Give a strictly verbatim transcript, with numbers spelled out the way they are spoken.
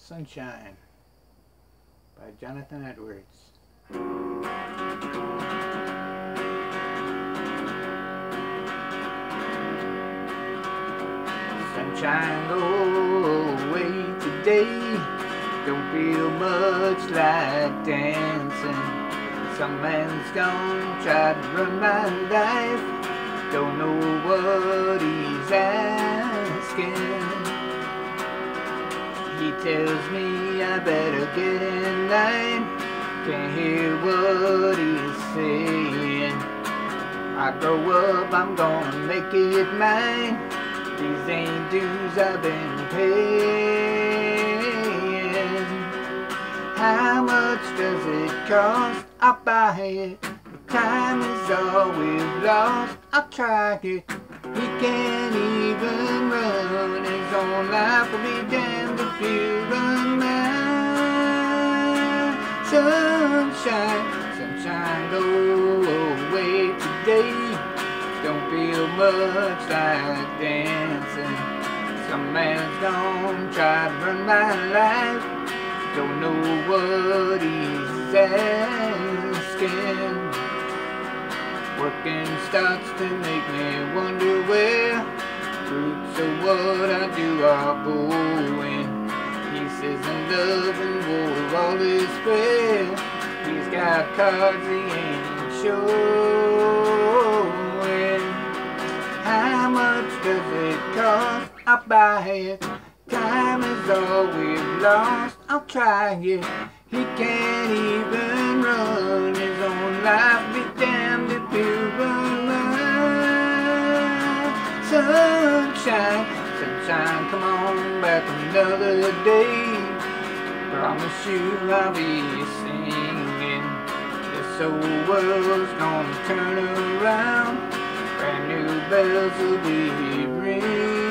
Sunshine by Jonathan Edwards. Sunshine, go away today. Don't feel much like dancing. Some man's gone, tried to run my life. Don't know what he's asking. He tells me I better get in line. Can't hear what he's saying. I grow up, I'm gonna make it mine. These ain't dues I've been paying. How much does it cost? I'll buy it. The time is all we've lost. I'll try it. He can't even run his own life. Will be damned if you run mine. Sunshine, sunshine, go away today. Don't feel much like dancing. Some man's gone, try to run my life. Don't know what he's asking. Working starts to make me wonder where fruits of what I do are going. He says I'm loving war, all is fair. He's got cards he ain't showing. How much does it cost? I'll buy it. Time is all we've lost. I'll try it. He can't even run his own life. Be damned if you run mine. Sunshine, sunshine, come on back another day. Promise you I'll be singing. This old world's gonna turn around. Brand new bells will be ringing.